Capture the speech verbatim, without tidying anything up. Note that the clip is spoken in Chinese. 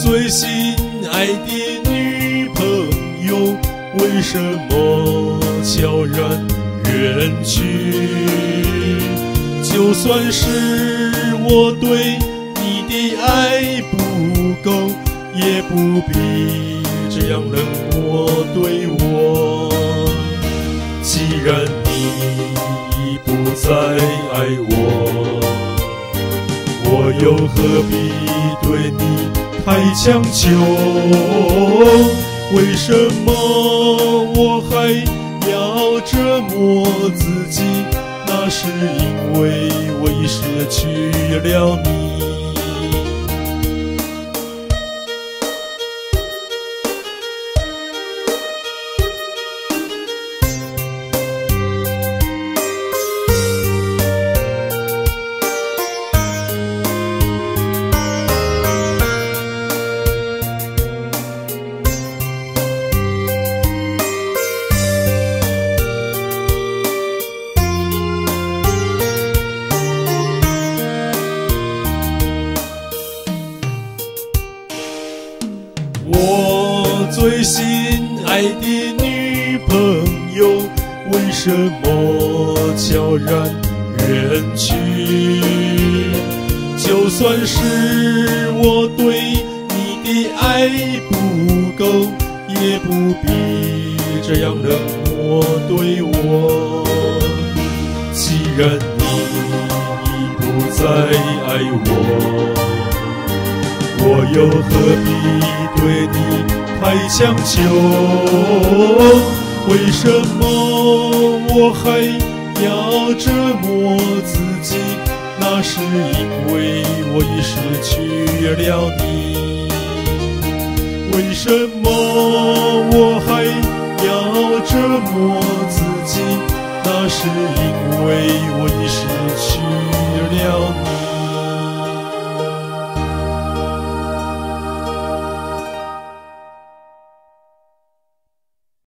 最心爱的女朋友，为什么悄然远去？就算是我对你的爱不够，也不必这样冷漠对我。既然你已不再爱我，我又何必对你太强求？为什么我还要折磨自己？那是因为我已失去了你。我最心爱的女朋友，为什么悄然远去？就算是我对你的爱不够，也不必这样冷漠对我。既然你已不再爱我，我又何必对你太强求？为什么我还要折磨自己？那是因为我已失去了你。为什么我还要折磨自己？那是因为我已失去了你。